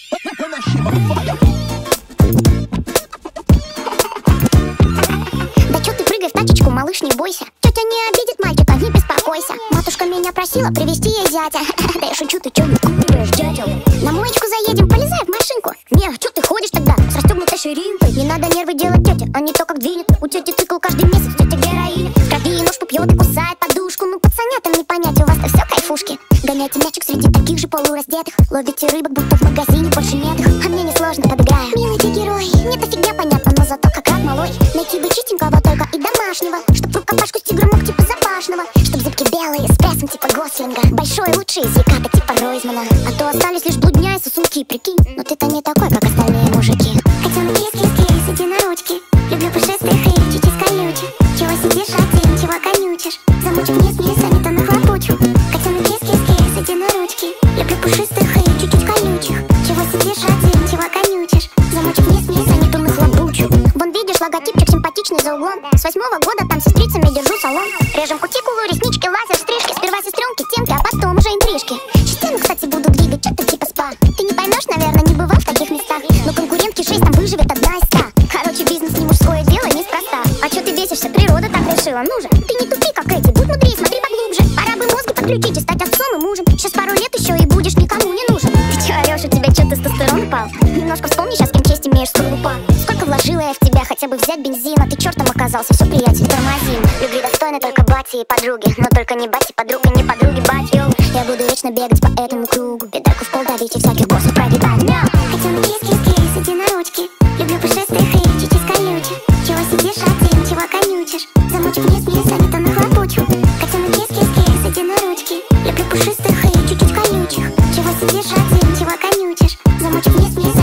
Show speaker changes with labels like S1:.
S1: Да чё ты прыгай в тачечку, малыш, не бойся. Тётя не обидит мальчика, не беспокойся. Матушка меня просила привезти ей зятя. Да я шучу, ты чё не куриваешь, дятел? На моечку заедем, полезай в машинку. Не, чё ты ходишь тогда с расстёгнутой ширинкой? Не надо нервы делать тёте, а не то как двинет. У тёти цикл каждый месяц, тётя героиня. В крови ножку пьёт и кусает подушку. Ну пацанятам не понять, у вас-то всё кайфушки. Гоняйте мячик среди таких же полураздетых. Ловите рыбок, будто в магазине больше нет их. А мне несложно, подыграю. Милый ты герой, мне-то фигня понятна, но зато как рад малой. Найти бы чистенького только и домашнего, чтоб в рукопашку с тигром мог типа Запашного. Чтоб зубки белые, с прессом типа Гослинга. Большой лучший из Яката типа Ройзмана. А то остались лишь блудня и сосунки, прикинь. Но ты-то не такой, как остальные мужики. Котенок кис-кис-кис, иди на ручки. Люблю пушистых и чуть-чуть колючих. Чего сидишь один, чего конючишь? Замочек вниз-вниз, а не то нахлопочу. Котенок кис-кис-кис, иди на ручки. Люблю пушистых и чуть-чуть колючих. Чего сидишь один, чего конючишь? Замочек вниз-вниз, а не то нахлопочу. Вон видишь логотипчик симпатичный за углом. С 8-го года там с сестрицами держу салон. Режем кутикулу, реснички, лазер, стрижки. Сперва сестренки, темки, а потом уже интрижки. Частями, кстати, буду двигать, что-то типа спа. Ты не поймешь, наверное, не бывал в таких местах. Но конкурентки 6 там выживет 1 из 100. Короче, бизнес не мужское дело, неспроста. А чё ты бесишься, природа так решила. Ну же, ты не тупи, как эти, будь мудрее, смотри поглубже. Пора бы мозги подключить и стать отцом и мужем. Сейчас пару лет еще и будешь никому не нужен. Ты чё орёшь, у тебя чё, тестостерон упал? Немножко вспомни сейчас, кем честь имеешь, скорлупа. Сколько вложила я в тебя, хотя бы взять бензин. А ты чертом оказался, все, приятель, тормозим. Любви достойны только бати и подруги. Но только не бати, подруга, не подруги, бать, йоу. Я буду вечно бегать по этому кругу. Педальку в пол давить и всяких боссов прогибать. Котенок кис-кис-кис, иди на ручки. Люблю пушистых и чуть-чуть колючих. Чего сидишь один, чего конючишь? Замочек вниз-вниз, а не то нахлопочу. Котенок кис-кис-кис, иди на ручки. Люблю пушистых и чуть-чуть колючих. Чего сидишь один, чего конючишь? Замочек вниз-вниз,